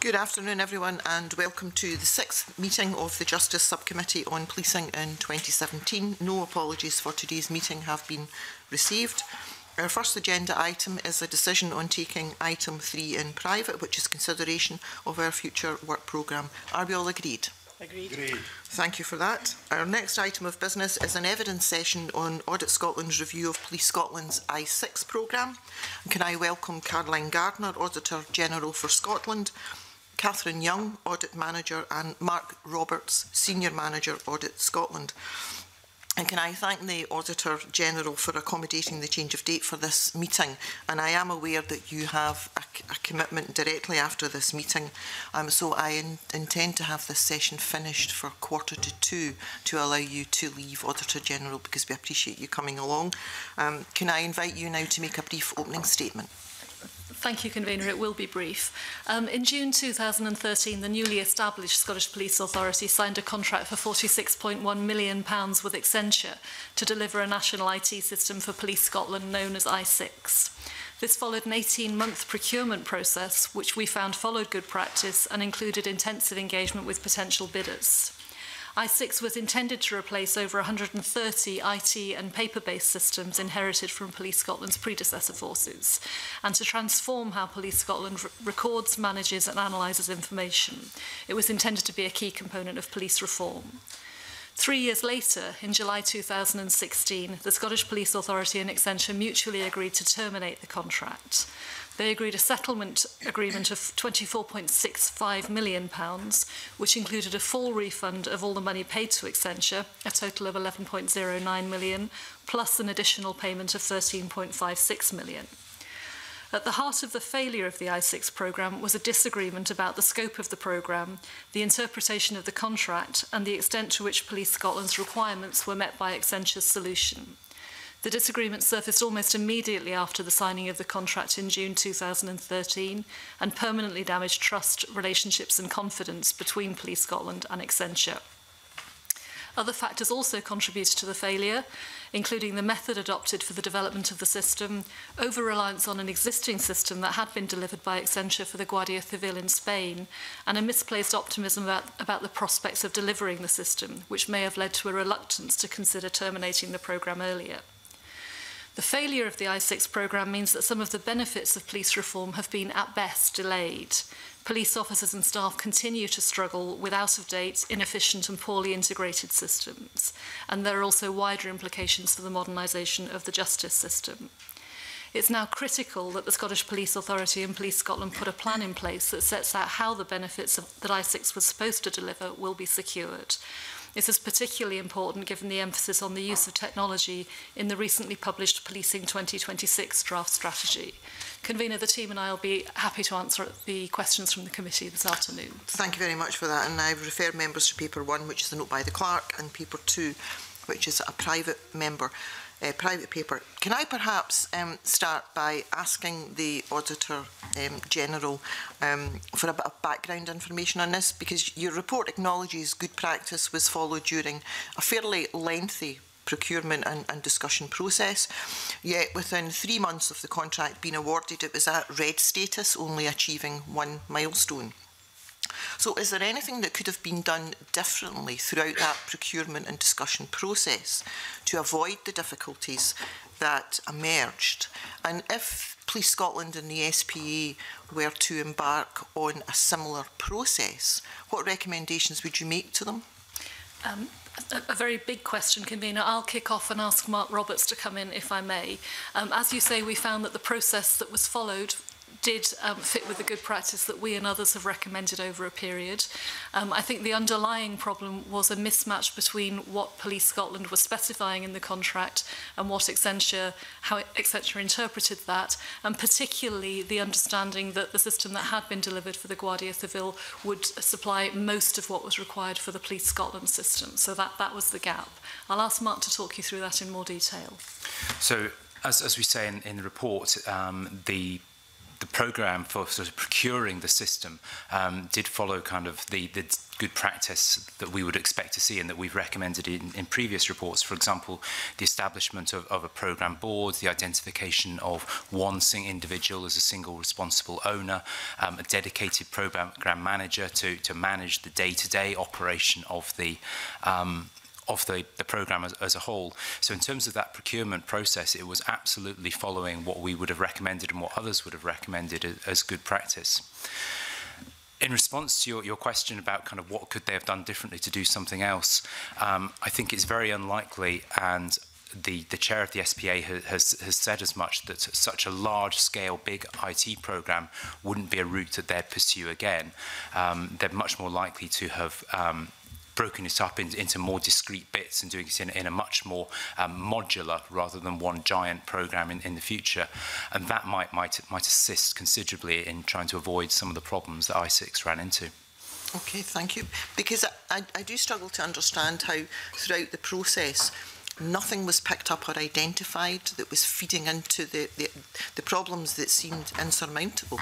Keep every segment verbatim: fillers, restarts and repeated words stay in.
Good afternoon, everyone, and welcome to the sixth meeting of the Justice Subcommittee on Policing in twenty seventeen. No apologies for today's meeting have been received. Our first agenda item is a decision on taking item three in private, which is consideration of our future work programme. Are we all agreed? Agreed. Agreed. Thank you for that. Our next item of business is an evidence session on Audit Scotland's review of Police Scotland's I six programme. Can I welcome Caroline Gardner, Auditor General for Scotland, Catherine Young, Audit Manager, and Mark Roberts, Senior Manager, Audit Scotland. And can I thank the Auditor General for accommodating the change of date for this meeting. And I am aware that you have a, a commitment directly after this meeting. Um, so I in, intend to have this session finished for quarter to two to allow you to leave, Auditor General, because we appreciate you coming along. Um, can I invite you now to make a brief opening statement? Thank you, Convener. It will be brief. Um, in June two thousand thirteen, the newly established Scottish Police Authority signed a contract for forty-six point one million pounds with Accenture to deliver a national I T system for Police Scotland known as I six. This followed an eighteen-month procurement process, which we found followed good practice and included intensive engagement with potential bidders. I six was intended to replace over one hundred thirty I T and paper-based systems inherited from Police Scotland's predecessor forces, and to transform how Police Scotland re records, manages and analyses information. It was intended to be a key component of police reform. Three years later, in July two thousand sixteen, the Scottish Police Authority and Accenture mutually agreed to terminate the contract. They agreed a settlement agreement of twenty-four point six five million pounds, which included a full refund of all the money paid to Accenture, a total of eleven point zero nine million pounds, plus an additional payment of thirteen point five six million pounds. At the heart of the failure of the I six programme was a disagreement about the scope of the programme, the interpretation of the contract, and the extent to which Police Scotland's requirements were met by Accenture's solution. The disagreement surfaced almost immediately after the signing of the contract in June two thousand thirteen and permanently damaged trust, relationships and confidence between Police Scotland and Accenture. Other factors also contributed to the failure, including the method adopted for the development of the system, over-reliance on an existing system that had been delivered by Accenture for the Guardia Civil in Spain, and a misplaced optimism about, about the prospects of delivering the system, which may have led to a reluctance to consider terminating the programme earlier. The failure of the I six programme means that some of the benefits of police reform have been, at best, delayed. Police officers and staff continue to struggle with out-of-date, inefficient and poorly integrated systems, and there are also wider implications for the modernisation of the justice system. It's now critical that the Scottish Police Authority and Police Scotland put a plan in place that sets out how the benefits of, that I six was supposed to deliver will be secured. This is particularly important given the emphasis on the use of technology in the recently published Policing twenty twenty-six draft strategy. Convener, the team and I will be happy to answer the questions from the committee this afternoon. Thank you very much for that, and I refer members to paper one, which is a note by the clerk, and paper two, which is a private member. Uh, private paper. Can I perhaps um, start by asking the Auditor um, General um, for a bit of background information on this, because your report acknowledges good practice was followed during a fairly lengthy procurement and, and discussion process, yet within three months of the contract being awarded it was at red status, only achieving one milestone. So is there anything that could have been done differently throughout that procurement and discussion process to avoid the difficulties that emerged? And if Police Scotland and the S P A were to embark on a similar process, what recommendations would you make to them? Um, a, a very big question, Convener. I'll kick off and ask Mark Roberts to come in, if I may. Um, as you say, we found that the process that was followed did um, fit with the good practice that we and others have recommended over a period. Um, I think the underlying problem was a mismatch between what Police Scotland was specifying in the contract and what Accenture, how Accenture interpreted that, and particularly the understanding that the system that had been delivered for the Guardia Civil would supply most of what was required for the Police Scotland system. So that, that was the gap. I'll ask Mark to talk you through that in more detail. So, as, as we say in, in the report, um, the the programme for sort of procuring the system um, did follow kind of the, the good practice that we would expect to see and that we've recommended in, in previous reports. For example, the establishment of, of a programme board, the identification of one single individual as a single responsible owner, um, a dedicated programme manager to, to manage the day-to-day operation of the um, of the, the programme as, as a whole. So in terms of that procurement process, it was absolutely following what we would have recommended and what others would have recommended as, as good practice. In response to your, your question about kind of what could they have done differently to do something else, um, I think it's very unlikely, and the, the chair of the S P A has, has, has said as much, that such a large-scale, big I T programme wouldn't be a route that they'd pursue again. Um, they're much more likely to have um, broken it up in, into more discrete bits and doing it in, in a much more um, modular rather than one giant programme in, in the future. And that might, might, might assist considerably in trying to avoid some of the problems that I six ran into. Okay, thank you. Because I, I do struggle to understand how throughout the process nothing was picked up or identified that was feeding into the, the, the problems that seemed insurmountable.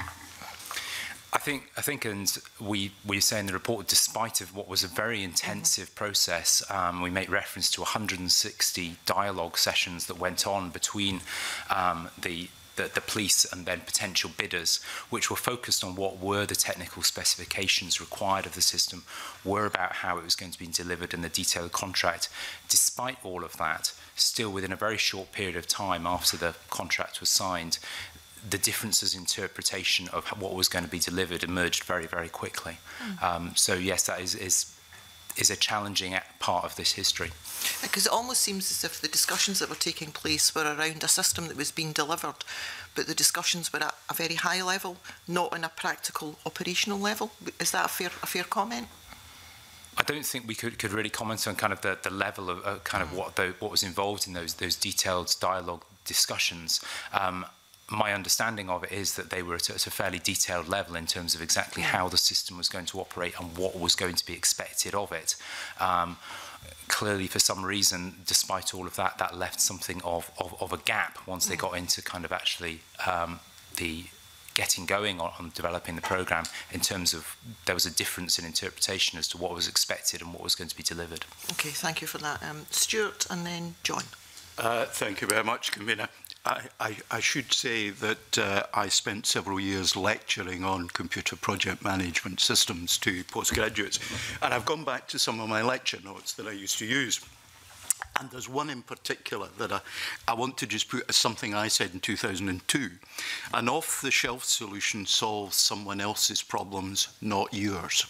I think, I think, and we, we say in the report, despite of what was a very intensive mm-hmm. process, um, we make reference to one hundred and sixty dialogue sessions that went on between um, the, the, the police and then potential bidders, which were focused on what were the technical specifications required of the system, were about how it was going to be delivered in the detailed contract. Despite all of that, still within a very short period of time after the contract was signed, the differences in interpretation of what was going to be delivered emerged very, very quickly. Mm. Um, so yes, that is, is, is a challenging part of this history. Because it almost seems as if the discussions that were taking place were around a system that was being delivered, but the discussions were at a very high level, not on a practical operational level. Is that a fair, a fair comment? I don't think we could, could really comment on kind of the, the level of uh, kind of what, the, what was involved in those, those detailed dialogue discussions. Um, My understanding of it is that they were at a, at a fairly detailed level in terms of exactly how the system was going to operate and what was going to be expected of it. Um, clearly, for some reason, despite all of that, that left something of, of, of a gap once they got into kind of actually um, the getting going on, on developing the programme, in terms of there was a difference in interpretation as to what was expected and what was going to be delivered. Okay, thank you for that. Um, Stuart and then John. Uh, thank you very much, Convener. I, I, I should say that uh, I spent several years lecturing on computer project management systems to postgraduates, and I've gone back to some of my lecture notes that I used to use. And there's one in particular that I, I want to just put as something I said in two thousand two. An off-the-shelf solution solves someone else's problems, not yours.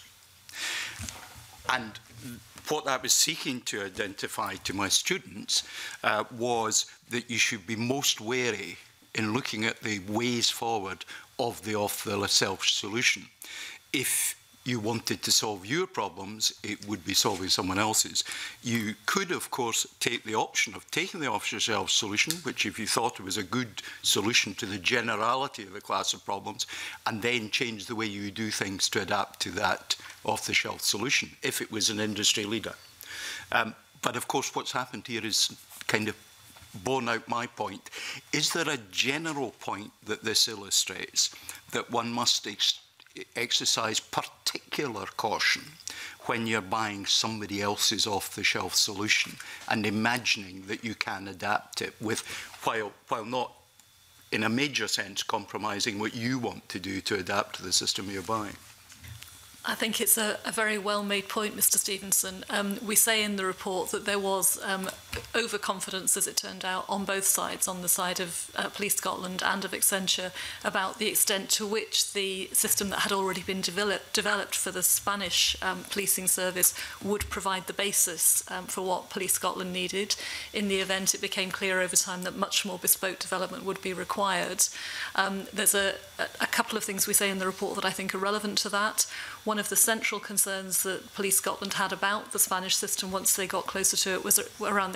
And what I was seeking to identify to my students uh, was that you should be most wary in looking at the ways forward of the off-the-shelf solution. If you wanted to solve your problems, it would be solving someone else's. You could, of course, take the option of taking the off-the-shelf solution, which if you thought it was a good solution to the generality of the class of problems, and then change the way you do things to adapt to that off-the-shelf solution, if it was an industry leader. Um, but of course, what's happened here is kind of borne out my point. Is there a general point that this illustrates that one must ex exercise particular caution when you're buying somebody else's off-the-shelf solution and imagining that you can adapt it with, while, while not in a major sense compromising what you want to do to adapt to the system you're buying? I think it's a, a very well-made point, Mr Stevenson. Um, we say in the report that there was um, overconfidence, as it turned out, on both sides, on the side of uh, Police Scotland and of Accenture, about the extent to which the system that had already been develop, developed for the Spanish um, policing service would provide the basis um, for what Police Scotland needed. In the event, it became clear over time that much more bespoke development would be required. Um, there's a, a couple of things we say in the report that I think are relevant to that. One of the central concerns that Police Scotland had about the Spanish system once they got closer to it was around the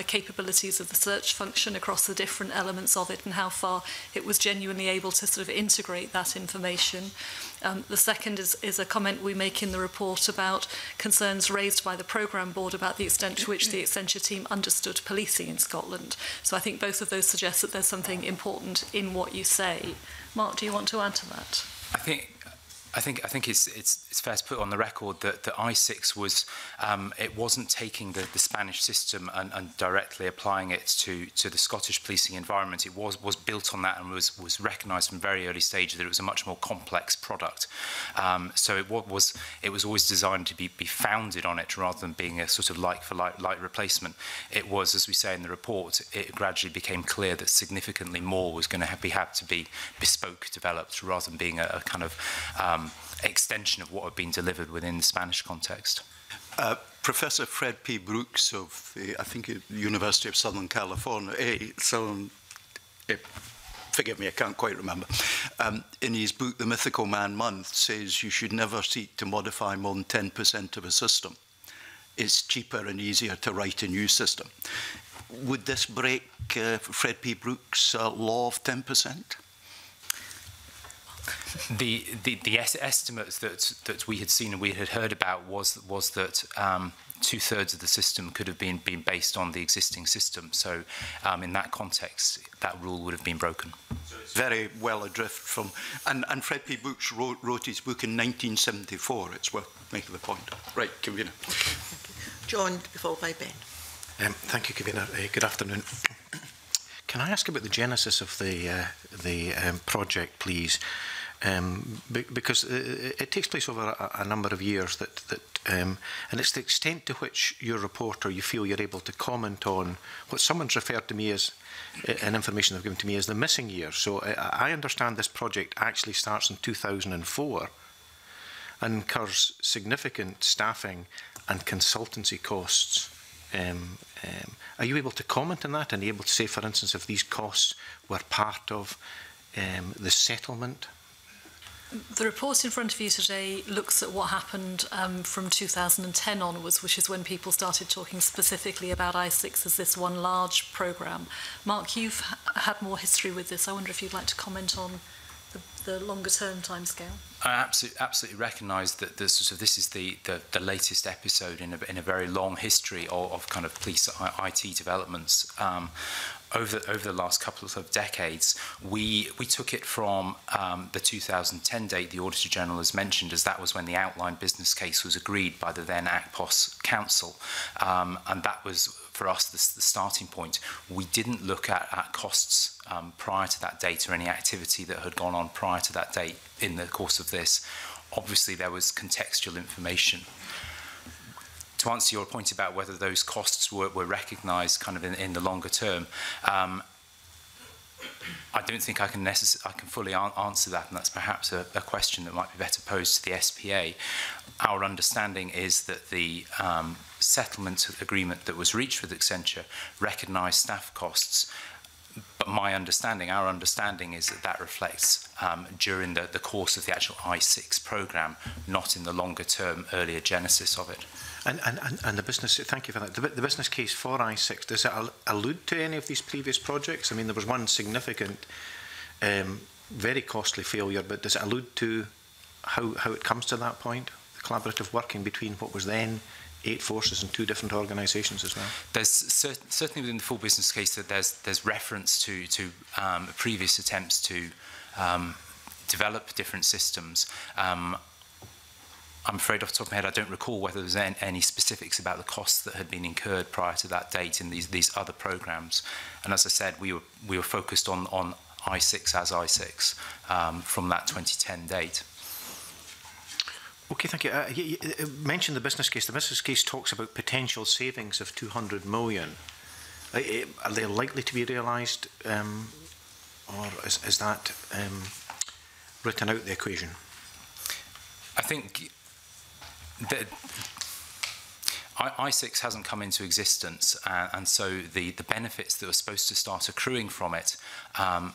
capabilities of the search function across the different elements of it and how far it was genuinely able to sort of integrate that information. Um, the second is, is a comment we make in the report about concerns raised by the programme board about the extent to which the Accenture team understood policing in Scotland. So I think both of those suggest that there's something important in what you say. Mark, do you want to add to that? I think I think I think it's it's it's fair to put on the record that the I six was um, it wasn't taking the, the Spanish system and, and directly applying it to to the Scottish policing environment. It was was built on that and was was recognised from very early stage that it was a much more complex product. Um, so it was it was always designed to be be founded on it rather than being a sort of like for like like replacement. It was, as we say in the report, it gradually became clear that significantly more was going to have, be have to be bespoke developed rather than being a, a kind of um, extension of what had been delivered within the Spanish context. Uh, Professor Fred P. Brooks of the, I think, University of Southern California, eh, Southern, eh, forgive me, I can't quite remember, um, in his book, The Mythical Man Month, says you should never seek to modify more than ten percent of a system. It's cheaper and easier to write a new system. Would this break uh, Fred P. Brooks' uh, law of ten percent? The, the, the es estimates that, that we had seen and we had heard about was, was that um, two-thirds of the system could have been, been based on the existing system. So um, in that context, that rule would have been broken. So it's very well adrift from... And, and Fred P. Brooks wrote, wrote his book in nineteen seventy-four. It's worth making the point. Right, Convener. Okay, thank you. John, to be followed by Ben. Um, thank you, Convener. Uh, good afternoon. Can I ask about the genesis of the, uh, the um, project, please? Um, be because it, it takes place over a, a number of years, that, that, um, and it's the extent to which your report or you feel you're able to comment on what someone's referred to me as, uh, and information they've given to me as the missing year. So uh, I understand this project actually starts in two thousand four and incurs significant staffing and consultancy costs. Um, um, are you able to comment on that and able to say, for instance, if these costs were part of um, the settlement? The report in front of you today looks at what happened um, from two thousand ten onwards, which is when people started talking specifically about I six as this one large programme. Mark, you've had more history with this. I wonder if you'd like to comment on the, the longer-term timescale. I absolutely, absolutely recognise that this, sort of, this is the, the, the latest episode in a, in a very long history of, of kind of police I T developments. Um, Over, over the last couple of decades, we, we took it from um, the two thousand ten date the Auditor General has mentioned, as that was when the outline business case was agreed by the then A C P O S Council. Um, and that was, for us, the, the starting point. We didn't look at, at costs um, prior to that date or any activity that had gone on prior to that date in the course of this. Obviously, there was contextual information. To answer your point about whether those costs were, were recognised kind of in, in the longer term, um, I don't think I can necess I can fully an answer that, and that's perhaps a, a question that might be better posed to the S P A. Our understanding is that the um, settlement agreement that was reached with Accenture recognised staff costs. But my understanding, our understanding, is that that reflects um, during the, the course of the actual I six programme, not in the longer term earlier genesis of it. And, and, and the business, thank you for that. The, the business case for I six, does it allude to any of these previous projects? I mean, there was one significant, um, very costly failure, but does it allude to how, how it comes to that point? The collaborative working between what was then eight forces and two different organisations as well? There's cer certainly within the full business case that there's, there's reference to, to um, previous attempts to um, develop different systems. Um, I'm afraid off the top of my head I don't recall whether there was any, any specifics about the costs that had been incurred prior to that date in these, these other programmes. And as I said, we were, we were focused on, on I six as I six um, from that twenty ten date. Okay, thank you. Uh, you, you mentioned the business case. The business case talks about potential savings of two hundred million. Uh, are they likely to be realised, um, or is, is that um, written out the equation? I think that I six hasn't come into existence, uh, and so the, the benefits that were supposed to start accruing from it um,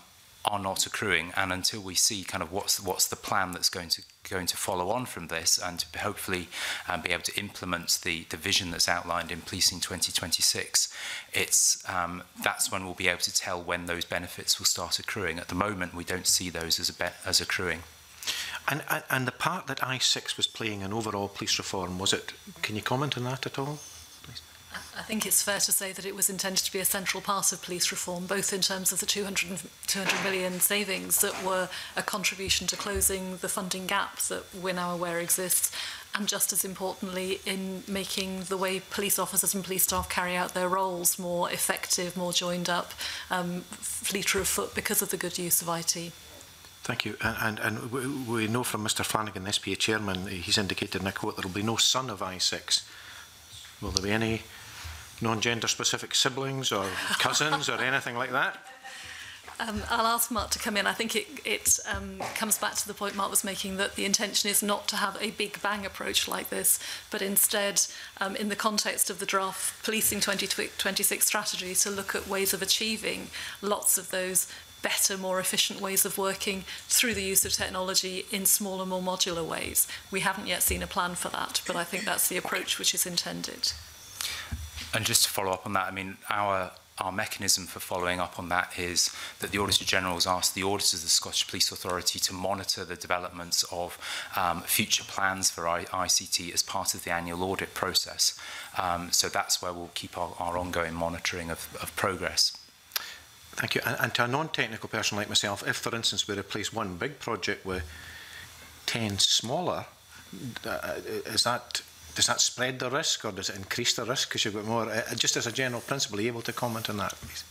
are not accruing, and until we see kind of what's what's the plan that's going to going to follow on from this, and to hopefully um, be able to implement the the vision that's outlined in Policing twenty twenty-six, it's um, that's when we'll be able to tell when those benefits will start accruing. At the moment, we don't see those as a be as accruing. And and the part that I six was playing in overall police reform, was it? Can you comment on that at all? I think it's fair to say that it was intended to be a central part of police reform, both in terms of the two hundred, two hundred million savings that were a contribution to closing the funding gap that we're now aware exists, and just as importantly in making the way police officers and police staff carry out their roles more effective, more joined up, um, fleeter of foot because of the good use of I T. Thank you. And, and, and we know from Mr Flanagan, the S P A chairman, he's indicated in a quote there will be no son of I six. Will there be any non-gender specific siblings or cousins or anything like that? Um, I'll ask Mark to come in. I think it, it um, comes back to the point Mark was making, that the intention is not to have a big bang approach like this, but instead, um, in the context of the draft Policing twenty twenty-six strategy, to look at ways of achieving lots of those better, more efficient ways of working through the use of technology in smaller, more modular ways. We haven't yet seen a plan for that, but I think that's the approach which is intended. And just to follow up on that, I mean, our our mechanism for following up on that is that the Auditor General has asked the auditors of the Scottish Police Authority to monitor the developments of um, future plans for I C T as part of the annual audit process. Um, so that's where we'll keep our, our ongoing monitoring of, of progress. Thank you. And, and to a non-technical person like myself, if, for instance, we replace one big project with ten smaller, uh, is that... Does that spread the risk, or does it increase the risk because you've got more? Uh, just as a general principle, are you able to comment on that, please?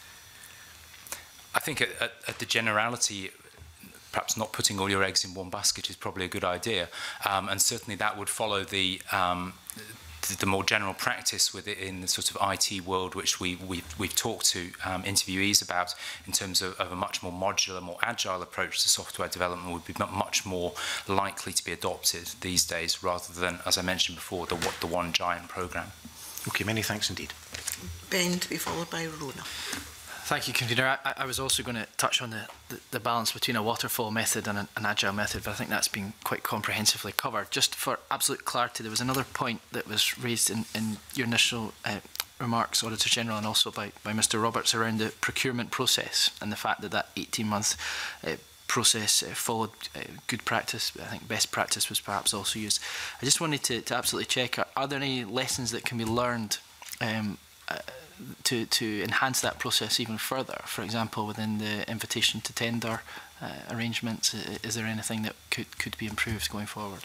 I think at, at, at the generality, perhaps not putting all your eggs in one basket is probably a good idea, um, and certainly that would follow the um, the, the more general practice with it in the sort of I T world, which we we've, we've talked to um, interviewees about in terms of, of a much more modular, more agile approach to software development would be much more likely to be adopted these days, rather than, as I mentioned before, the the one giant program. Okay, many thanks indeed. Ben, to be followed by Rona. Thank you, Convener. I, I was also going to touch on the, the, the balance between a waterfall method and an, an agile method, but I think that's been quite comprehensively covered. Just for absolute clarity, there was another point that was raised in, in your initial uh, remarks, Auditor General, and also by, by Mr Roberts, around the procurement process and the fact that that eighteen month uh, process uh, followed uh, good practice. I think best practice was perhaps also used. I just wanted to, to absolutely check, are, are there any lessons that can be learned um, uh, to, to enhance that process even further? For example, within the invitation to tender uh, arrangements, is there anything that could, could be improved going forward?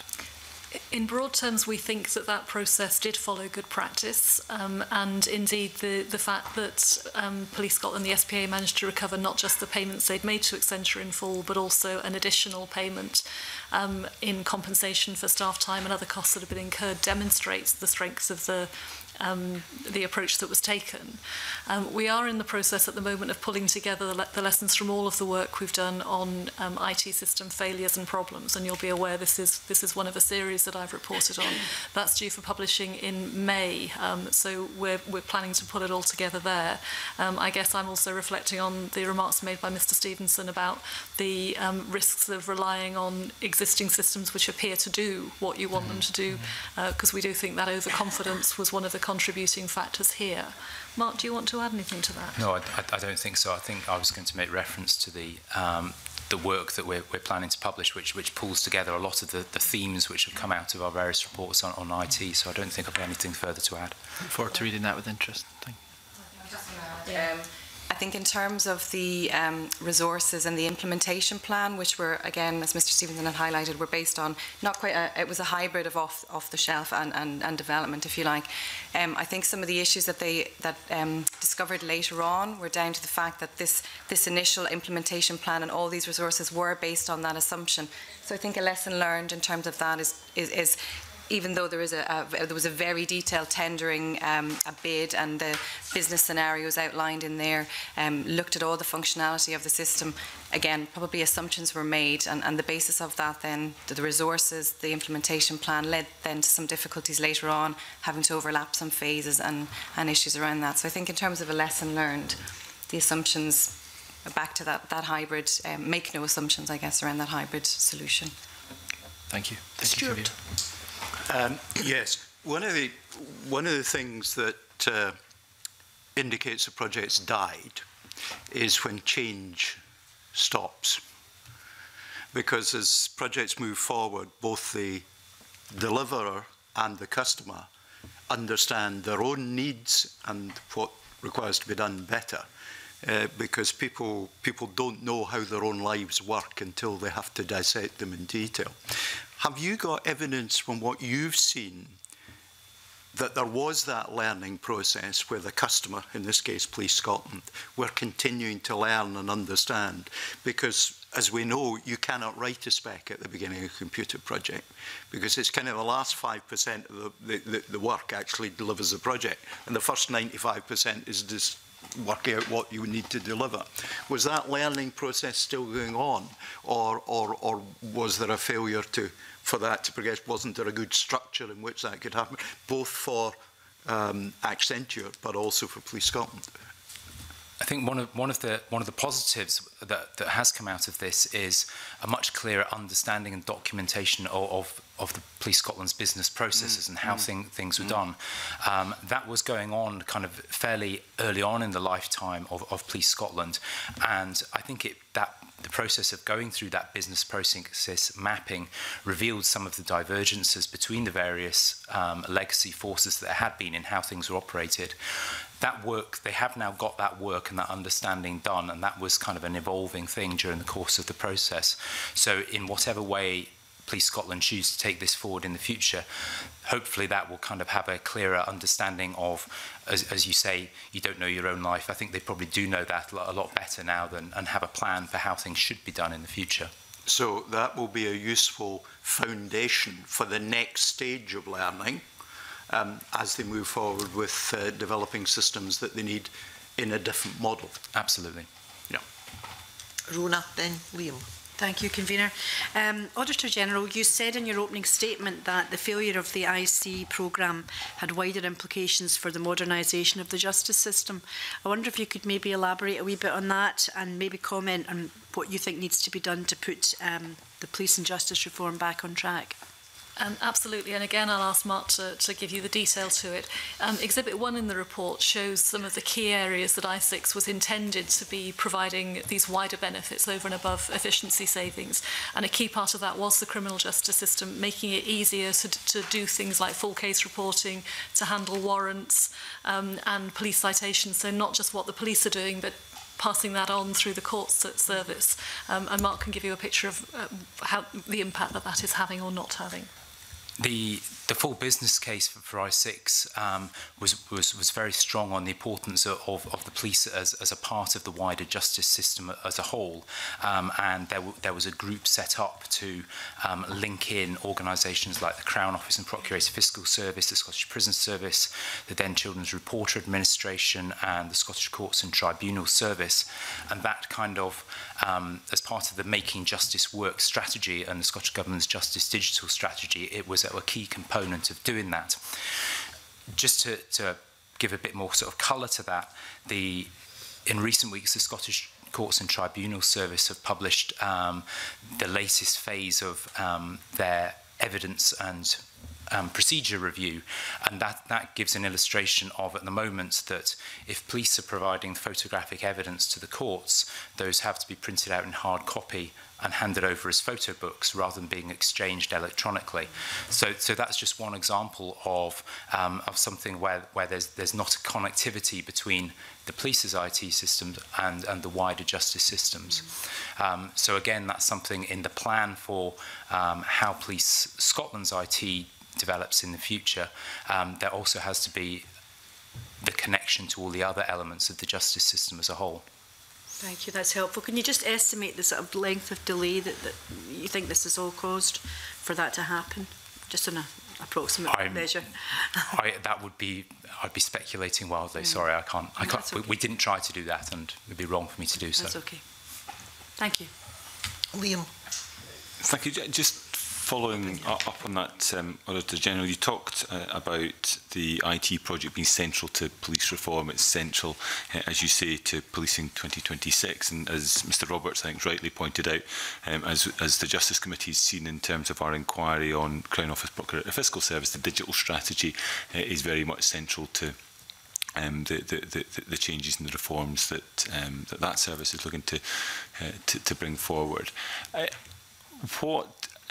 In broad terms, we think that that process did follow good practice, um, and indeed the, the fact that um, Police Scotland, the S P A, managed to recover not just the payments they'd made to Accenture in full, but also an additional payment um, in compensation for staff time and other costs that have been incurred, demonstrates the strengths of the Um, the approach that was taken. Um, we are in the process at the moment of pulling together the, le the lessons from all of the work we've done on um, I T system failures and problems, and you'll be aware this is this is one of a series that I've reported on. That's due for publishing in May, um, so we're, we're planning to put it all together there. Um, I guess I'm also reflecting on the remarks made by Mr Stevenson about the um, risks of relying on existing systems which appear to do what you want them to do, because uh, we do think that overconfidence was one of the contributing factors here. Mark, do you want to add anything to that? No, I, I don't think so. I think I was going to make reference to the um, the work that we're, we're planning to publish, which which pulls together a lot of the, the themes which have come out of our various reports on, on I T. So I don't think I've got anything further to add. Look forward to reading that with interest. Thank you. Um, I think in terms of the um, resources and the implementation plan, which were, again, as Mr Stevenson had highlighted, were based on not quite a, it was a hybrid of off, off the shelf and, and, and development, if you like. Um, I think some of the issues that they that um, discovered later on were down to the fact that this, this initial implementation plan and all these resources were based on that assumption. So I think a lesson learned in terms of that is, is, is even though there is a, a there was a very detailed tendering, um, a bid, and the business scenarios outlined in there, um, looked at all the functionality of the system. Again, probably assumptions were made, and, and the basis of that then, the, the resources, the implementation plan led then to some difficulties later on, having to overlap some phases and, and issues around that. So I think in terms of a lesson learned, the assumptions back to that, that hybrid, um, make no assumptions, I guess, around that hybrid solution. Thank you. Thank Stuart. you, um, yes, one of the one of the things that uh, indicates a project's died is when change stops. Because as projects move forward, both the deliverer and the customer understand their own needs and what requires to be done better. Uh, because people people don't know how their own lives work until they have to dissect them in detail. Have you got evidence from what you've seen that there was that learning process where the customer, in this case Police Scotland, were continuing to learn and understand? Because, as we know, you cannot write a spec at the beginning of a computer project, because it's kind of the last five percent of the, the, the work actually delivers the project, and the first ninety-five percent is just working out what you need to deliver. Was that learning process still going on, or, or, or was there a failure to for that to progress? Wasn't there a good structure in which that could happen, both for um, Accenture but also for Police Scotland? I think one of one of the one of the positives that, that has come out of this is a much clearer understanding and documentation of of, of the Police Scotland's business processes mm. and how mm. thing, things were mm. done. Um, that was going on kind of fairly early on in the lifetime of, of Police Scotland, and I think it that. The process of going through that business process mapping revealed some of the divergences between the various um, legacy forces that there had been in how things were operated. That work, they have now got that work and that understanding done, and that was kind of an evolving thing during the course of the process. So in whatever way Police Scotland choose to take this forward in the future, hopefully that will kind of have a clearer understanding of, as, as you say, you don't know your own life. I think they probably do know that a lot better now than, and have a plan for how things should be done in the future. So that will be a useful foundation for the next stage of learning um, as they move forward with uh, developing systems that they need in a different model. Absolutely. Yeah. Rona, then Liam. Thank you, Convener. Um, Auditor General, you said in your opening statement that the failure of the I C programme had wider implications for the modernisation of the justice system. I wonder if you could maybe elaborate a wee bit on that and maybe comment on what you think needs to be done to put um, the police and justice reform back on track. Um, absolutely, and again I'll ask Mark to, to give you the detail to it. Um, Exhibit one in the report shows some of the key areas that I six was intended to be providing these wider benefits over and above efficiency savings, and a key part of that was the criminal justice system, making it easier to, to do things like full case reporting, to handle warrants um, and police citations, so not just what the police are doing but passing that on through the courts service. Um, and Mark can give you a picture of uh, how the impact that that is having or not having. The, the full business case for, for I six um, was, was, was very strong on the importance of, of, of the police as, as a part of the wider justice system as a whole. Um, and there, w there was a group set up to um, link in organisations like the Crown Office and Procurator Fiscal Service, the Scottish Prison Service, the then Children's Reporter Administration and the Scottish Courts and Tribunal Service. And that kind of, um, as part of the Making Justice Work strategy and the Scottish Government's Justice Digital strategy, it was a key component of doing that. Just to, to give a bit more sort of colour to that, the in recent weeks the Scottish Courts and Tribunal Service have published um, the latest phase of um, their evidence and um, procedure review, and that, that gives an illustration of, at the moment, that if police are providing photographic evidence to the courts, those have to be printed out in hard copy and handed over as photo books rather than being exchanged electronically. So, so that's just one example of, um, of something where, where there's, there's not a connectivity between the police's I T systems and, and the wider justice systems. Um, so again, that's something in the plan for um, how Police Scotland's I T develops in the future. Um, there also has to be the connection to all the other elements of the justice system as a whole. Thank you, that's helpful. Can you just estimate the sort of length of delay that, that you think this has all caused for that to happen? Just on an approximate I'm, measure. I, that would be, I'd be speculating wildly. Mm. Sorry, I can't. I can't. Okay. We, we didn't try to do that, and it would be wrong for me to do so. That's okay. Thank you. Liam. Thank you. Just following up on that, um, Auditor General, you talked uh, about the I T project being central to police reform. It's central, uh, as you say, to policing twenty twenty-six. And as Mr Roberts, I think, rightly pointed out, um, as, as the Justice Committee has seen in terms of our inquiry on Crown Office Procurator Fiscal Service, the digital strategy uh, is very much central to Um, the, the, the, the changes and the reforms that um, that, that service is looking to, uh, to to bring forward. Uh, what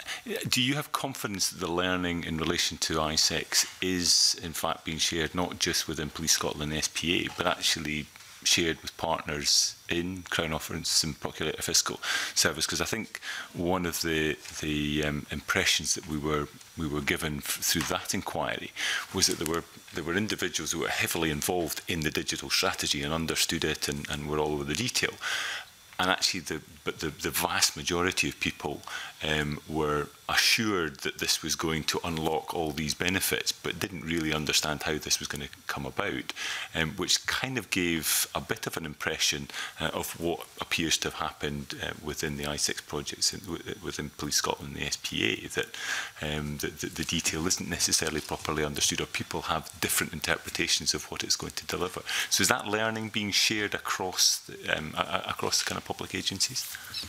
do you have confidence that the learning in relation to I SEX is in fact being shared not just within Police Scotland S P A, but actually shared with partners in Crown Office and Procurator Fiscal Service? Because I think one of the the um, impressions that we were we were given f through that inquiry was that there were there were individuals who were heavily involved in the digital strategy and understood it and, and were all over the detail. And actually, the, but the, the vast majority of people um, were assured that this was going to unlock all these benefits, but didn't really understand how this was going to come about, um, which kind of gave a bit of an impression uh, of what appears to have happened uh, within the I SEX projects in, within Police Scotland and the S P A, that um, the, the, the detail isn't necessarily properly understood, or people have different interpretations of what it's going to deliver. So is that learning being shared across the, um, across the kind of public agencies?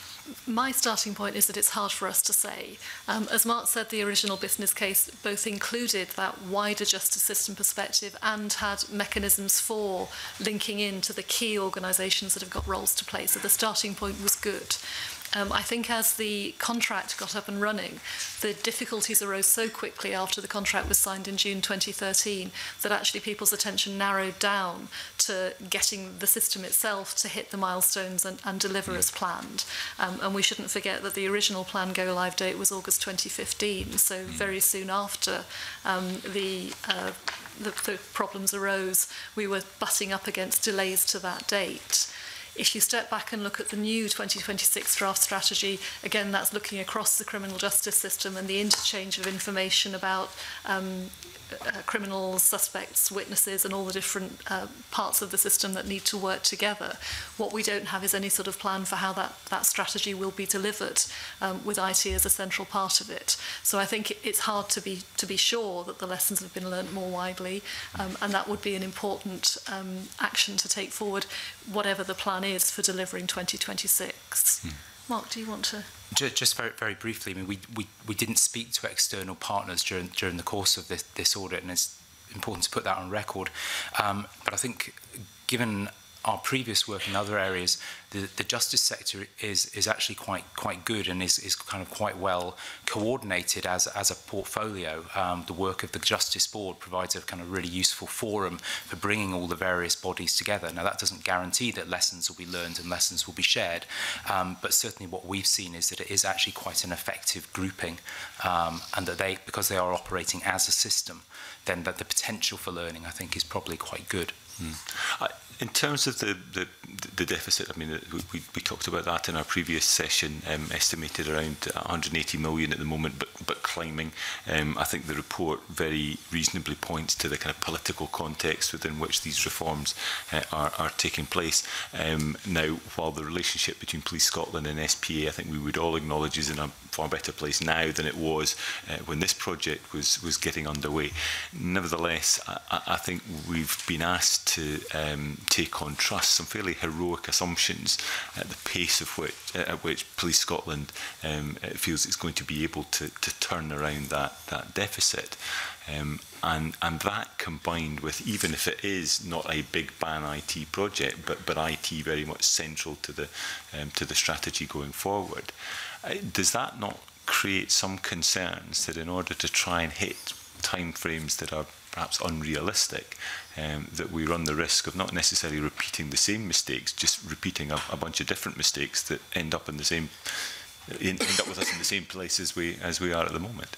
My starting point is that it's hard for us to say. Um, as Mark said, the original business case both included that wider justice system perspective and had mechanisms for linking into the key organisations that have got roles to play. So the starting point was good. Um, I think as the contract got up and running, the difficulties arose so quickly after the contract was signed in June twenty thirteen that actually people's attention narrowed down to getting the system itself to hit the milestones and, and deliver mm. as planned. Um, and we shouldn't forget that the original planned go-live date was August twenty fifteen, so mm. very soon after um, the, uh, the, the problems arose, we were butting up against delays to that date. If you step back and look at the new twenty twenty-six draft strategy, again, that's looking across the criminal justice system and the interchange of information about um, uh, criminals, suspects, witnesses, and all the different uh, parts of the system that need to work together. What we don't have is any sort of plan for how that, that strategy will be delivered, um, with I T as a central part of it. So I think it's hard to be, to be sure that the lessons have been learnt more widely, um, and that would be an important um, action to take forward, whatever the plan is for delivering twenty twenty-six. Hmm. Mark, do you want to? Just very, very briefly, I mean, we, we, we didn't speak to external partners during, during the course of this, this audit, and it's important to put that on record. Um, but I think, given our previous work in other areas, the, the justice sector is, is actually quite, quite good and is, is kind of quite well coordinated as, as a portfolio. Um, the work of the Justice Board provides a kind of really useful forum for bringing all the various bodies together. Now, that doesn't guarantee that lessons will be learned and lessons will be shared, um, but certainly what we've seen is that it is actually quite an effective grouping, um, and that they, because they are operating as a system, then that the potential for learning, I think, is probably quite good. Mm. I, in terms of the, the, the deficit, I mean, we, we talked about that in our previous session, um, estimated around one hundred eighty million at the moment, but, but climbing. Um, I think the report very reasonably points to the kind of political context within which these reforms uh, are, are taking place. Um, now, while the relationship between Police Scotland and S P A, I think we would all acknowledge, is in a far better place now than it was uh, when this project was, was getting underway. Nevertheless, I, I think we've been asked to um, take on trust some fairly heroic assumptions at the pace of which, uh, at which Police Scotland um, feels it's going to be able to, to turn around that, that deficit. Um, and, and that combined with, even if it is not a big bang I T project, but, but I T very much central to the, um, to the strategy going forward, uh, does that not create some concerns that in order to try and hit timeframes that are perhaps unrealistic, um, that we run the risk of not necessarily repeating the same mistakes, just repeating a, a bunch of different mistakes that end up in the same, end up with us in the same place as we as we are at the moment?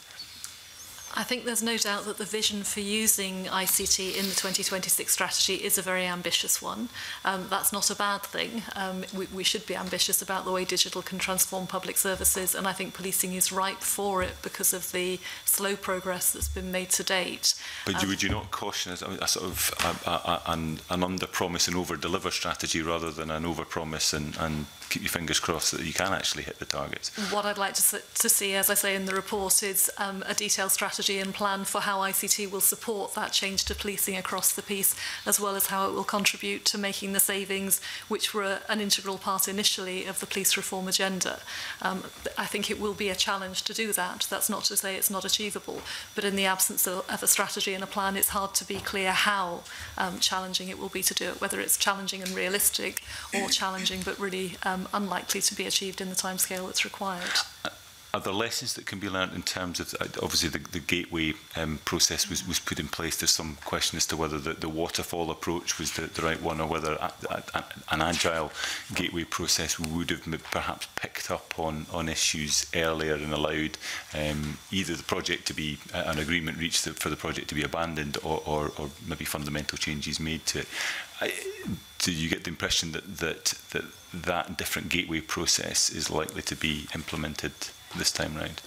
I think there's no doubt that the vision for using I C T in the twenty twenty-six strategy is a very ambitious one. Um, that's not a bad thing. Um, we, we should be ambitious about the way digital can transform public services, and I think policing is ripe for it because of the slow progress that's been made to date. But um, would you not caution as a, a sort of a, a, a, an, an under-promise and over-deliver strategy rather than an over-promise and, and keep your fingers crossed that you can actually hit the targets. What I'd like to, to see, as I say in the report, is um, a detailed strategy and plan for how I C T will support that change to policing across the piece, as well as how it will contribute to making the savings, which were an integral part initially of the police reform agenda. Um, I think it will be a challenge to do that. That's not to say it's not achievable, but in the absence of, of a strategy and a plan, it's hard to be clear how um, challenging it will be to do it, whether it's challenging and realistic or challenging but really um, unlikely to be achieved in the timescale that's required. Are there lessons that can be learned in terms of, obviously the, the gateway um, process was, was put in place? There's some question as to whether the, the waterfall approach was the, the right one, or whether a, a, an agile gateway process would have perhaps picked up on, on issues earlier and allowed um, either the project to be, uh, an agreement reached for the project to be abandoned, or, or, or maybe fundamental changes made to it. I, do you get the impression that, that that that different gateway process is likely to be implemented this time round?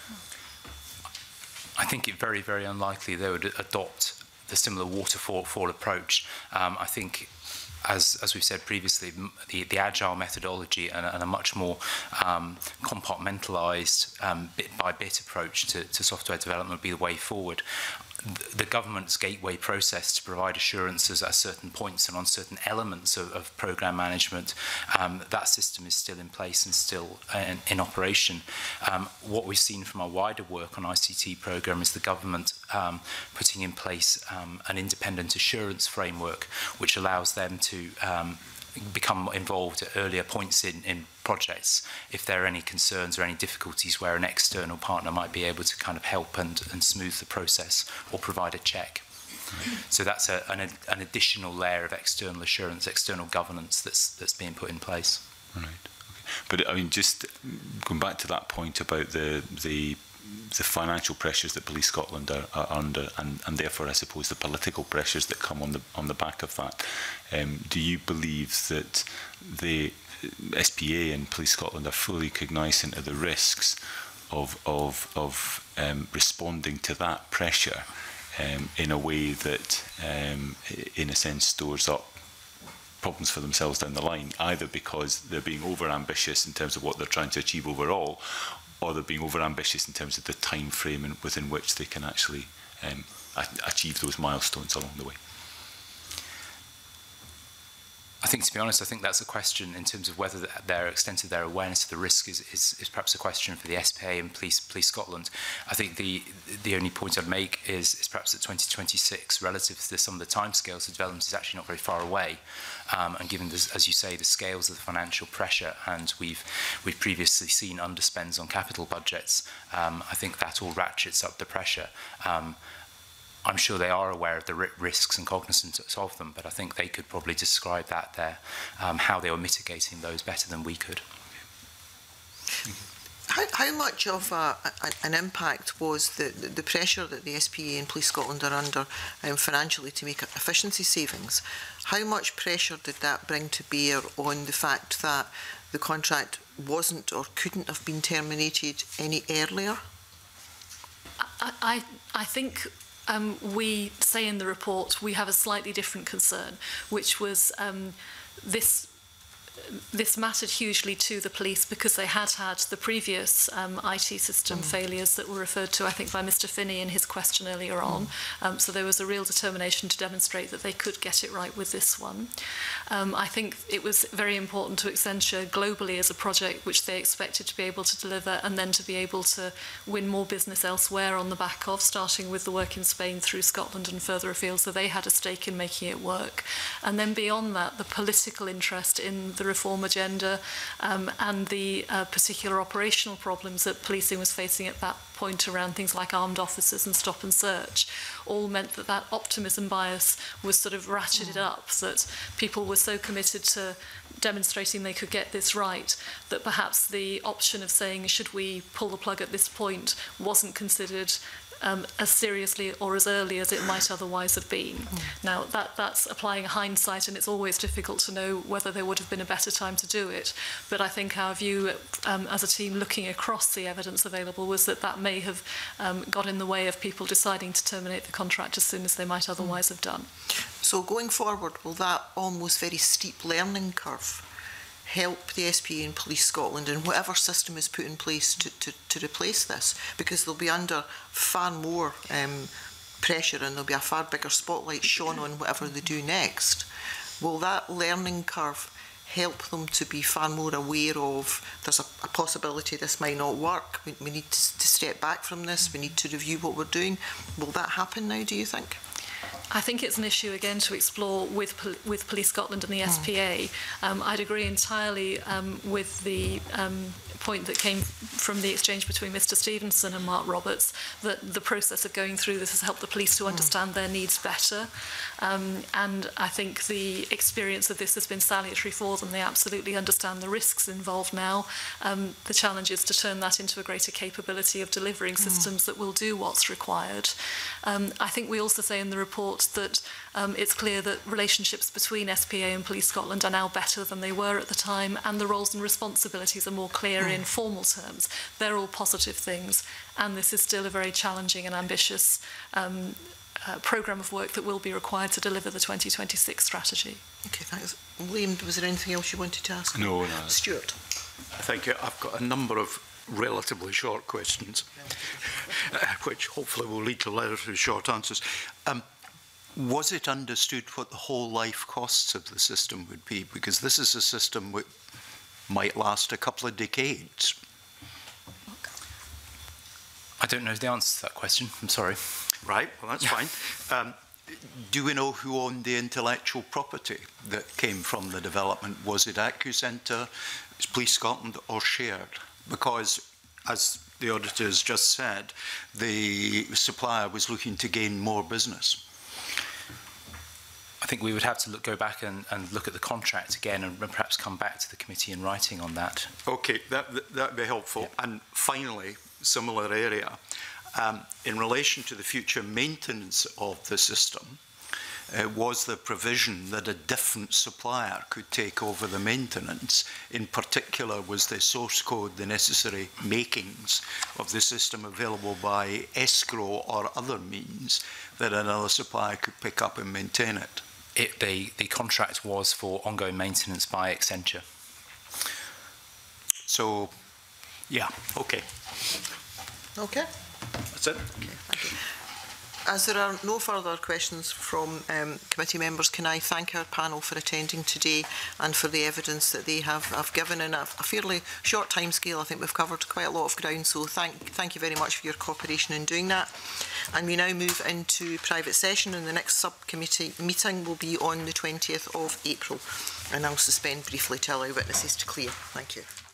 I think it very, very unlikely they would adopt the similar waterfall fall approach. Um, I think, as as we've said previously, the, the agile methodology and, and a much more um, compartmentalised, um, bit-by-bit approach to, to software development would be the way forward. The government's gateway process to provide assurances at certain points and on certain elements of, of programme management, um, that system is still in place and still in, in operation. Um, what we've seen from our wider work on I C T programme is the government um, putting in place um, an independent assurance framework which allows them to um, become involved at earlier points in, in projects if there are any concerns or any difficulties where an external partner might be able to kind of help and, and smooth the process or provide a check. Mm-hmm. So that's a, an, an additional layer of external assurance, external governance that's, that's being put in place. Right. Okay. But I mean, just going back to that point about the, the the financial pressures that Police Scotland are, are under, and, and therefore, I suppose, the political pressures that come on the on the back of that. Um, do you believe that the S P A and Police Scotland are fully cognisant of the risks of of of um, responding to that pressure um, in a way that, um, in a sense, stores up problems for themselves down the line, either because they're being over ambitious in terms of what they're trying to achieve overall, or they're being over-ambitious in terms of the time frame in, within which they can actually um, achieve those milestones along the way? I think, to be honest, I think that's a question in terms of whether their extent of their awareness of the risk is, is, is perhaps a question for the S P A and Police, Police Scotland. I think the the only point I'd make is, is perhaps that twenty twenty-six, relative to some of the timescales of development, is actually not very far away. Um, and given, this, as you say, the scales of the financial pressure, and we've we've previously seen underspends on capital budgets, um, I think that all ratchets up the pressure. Um, I'm sure they are aware of the risks and cognizant of them, but I think they could probably describe that there, um, how they were mitigating those better than we could. How, how much of a, a, an impact was the, the, the pressure that the S P A and Police Scotland are under um, financially to make efficiency savings? How much pressure did that bring to bear on the fact that the contract wasn't or couldn't have been terminated any earlier? I, I, I think um, we say in the report we have a slightly different concern, which was um, this This mattered hugely to the police because they had had the previous um, I T system mm. failures that were referred to, I think, by Mister Finney in his question earlier on. Mm. Um, so there was a real determination to demonstrate that they could get it right with this one. Um, I think it was very important to Accenture globally as a project which they expected to be able to deliver, and then to be able to win more business elsewhere on the back of, starting with the work in Spain through Scotland and further afield. So they had a stake in making it work. And then beyond that, the political interest in the reform agenda um, and the uh, particular operational problems that policing was facing at that point around things like armed officers and stop and search all meant that that optimism bias was sort of ratcheted mm. up, that people were so committed to demonstrating they could get this right that perhaps the option of saying should we pull the plug at this point wasn't considered Um, as seriously or as early as it might otherwise have been. Mm. Now, that, that's applying hindsight, and it's always difficult to know whether there would have been a better time to do it. But I think our view um, as a team looking across the evidence available was that that may have um, got in the way of people deciding to terminate the contract as soon as they might otherwise mm. have done. So going forward, will that almost very steep learning curve help the S P A and Police Scotland in whatever system is put in place to, to, to replace this? Because they'll be under far more um, pressure and there'll be a far bigger spotlight shone on whatever they do next. Will that learning curve help them to be far more aware of there's a, a possibility this might not work, we, we need to, to step back from this, we need to review what we're doing? Will that happen now, do you think? I think it's an issue again to explore with Pol with Police Scotland and the S P A. Um, I'd agree entirely um, with the um, point that came from the exchange between Mr Stevenson and Mark Roberts, that the process of going through this has helped the police to understand their needs better. Um, and I think the experience of this has been salutary for them. They absolutely understand the risks involved now. Um, the challenge is to turn that into a greater capability of delivering systems that will do what's required. Um, I think we also say in the report that um, it's clear that relationships between S P A and Police Scotland are now better than they were at the time, and the roles and responsibilities are more clear in formal terms. They're all positive things, and this is still a very challenging and ambitious um, uh, programme of work that will be required to deliver the twenty twenty-six strategy. Okay, thanks. Liam, was there anything else you wanted to ask? No, no. Stuart. Thank you. I've got a number of relatively short questions, uh, which hopefully will lead to relatively short answers. Um, was it understood what the whole life costs of the system would be? Because this is a system which might last a couple of decades. I don't know the answer to that question. I'm sorry. Right, well, that's fine. Um, do we know who owned the intellectual property that came from the development? Was it AccuCentre, Police Scotland, or shared? Because, as the auditor has just said, the supplier was looking to gain more business. I think we would have to look, go back and, and look at the contract again and perhaps come back to the committee in writing on that. Okay, that that would be helpful. Yep. And finally, similar area, um, in relation to the future maintenance of the system, uh, was the provision that a different supplier could take over the maintenance? In particular, was the source code, the necessary makings of the system available by escrow or other means that another supplier could pick up and maintain it? It, the, the contract was for ongoing maintenance by Accenture. So, yeah, okay. Okay. That's it. Okay, thank you. As there are no further questions from um, committee members, can I thank our panel for attending today and for the evidence that they have, have given in a, a fairly short time scale. I think we've covered quite a lot of ground, so thank, thank you very much for your cooperation in doing that. And we now move into private session, and the next subcommittee meeting will be on the twentieth of April. And I'll suspend briefly to allow witnesses to clear. Thank you.